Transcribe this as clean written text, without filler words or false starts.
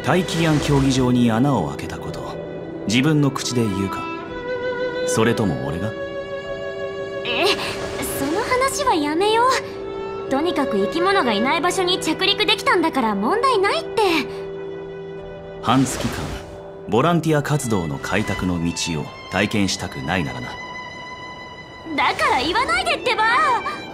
大気ヤン競技場に穴を開けたこと、自分の口で言うか、それとも俺が？ その話はやめよう。とにかく生き物がいない場所に着陸できたんだから問題ないって。 半月間ボランティア活動の開拓の道を体験したくないならな。 だから言わないでってば。